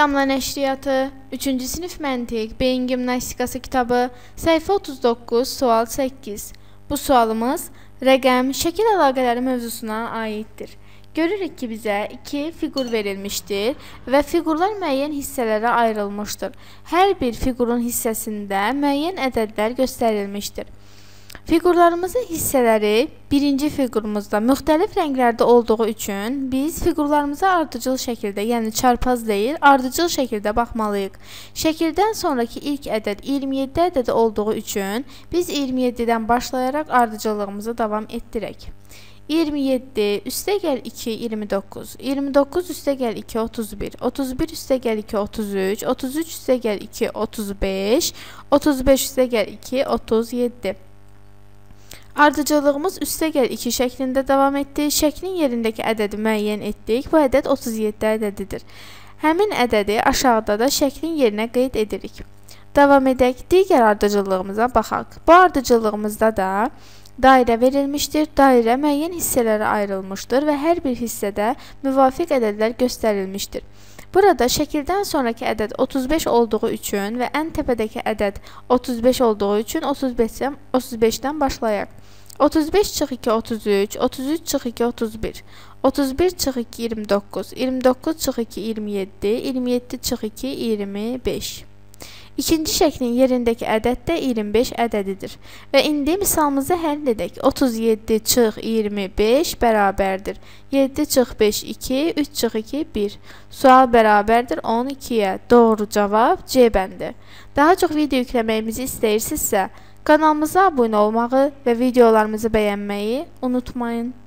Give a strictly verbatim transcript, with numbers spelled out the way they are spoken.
Damla Nəşriyyatı, üçüncü sinif məntiq, beyin gimnastikası kitabı, səhifə otuz doqquz, sual səkkiz. Bu sualımız rəqəm, şəkil əlaqələri mövzusuna aiddir. Görürük ki, bizə iki fiqur verilmişdir və fiqurlar müəyyən hissələrə ayrılmışdır. Hər bir fiqurun hissəsində müəyyən ədədlər göstərilmişdir. Fiqurlarımızın hissələri birinci fiqurumuzda müxtəlif rənglərdə olduğu üçün biz fiqurlarımıza ardıcıl şəkildə, yəni çarpaz deyil, ardıcıl şəkildə baxmalıyıq. Şəkildən sonraki ilk ədəd iyirmi yeddi ədədi olduğu üçün biz iyirmi yeddidən başlayaraq ardıcıllığımızı davam etdirək. iyirmi yeddi üstəgəl iki, iyirmi doqquz, iyirmi doqquz üstəgəl iki, otuz bir, otuz bir üstəgəl iki, otuz üç, otuz üç üstəgəl iki, otuz beş, otuz beş üstəgəl iki, otuz yeddi. Ardıcıllığımız üstəgəl iki şəklində davam etdi. Şəklin yerindəki ədədi müəyyən etdik. Bu ədəd otuz yeddi ədədidir. Həmin ədədi aşağıda da şəklin yerinə qeyd edirik. Davam edək. Digər ardıcıllığımıza baxaq. Bu ardıcıllığımızda da dairə verilmişdir. Dairə müəyyən hissələrə ayrılmışdır və hər bir hissədə müvafiq ədədlər göstərilmişdir. Burada şəkildən sonraki ədəd otuz beş olduğu üçün və ən təpədəki ədəd otuz beş olduğu üçün otuz beşdən başlayaq. otuz beş çıx iki, otuz üç, otuz üç çıx iki, otuz bir, otuz bir çıx iki, iyirmi doqquz, iyirmi doqquz çıx iki, iyirmi yeddi, iyirmi yeddi çıx iki, iyirmi beş. İkinci şəklin yerindəki ədəd də iyirmi beş ədədidir. Və indi misalımızı həll edək. otuz yeddi çıx iyirmi beş bərabərdir. yeddi çıx beş, iki, üç çıx iki, bir. Sual bərabərdir on ikiyə. Doğru cavab C bəndi. Daha çox video yükləməyimizi istəyirsinizsə, kanalımıza abunə olmağı və videolarımızı bəyənməyi unutmayın.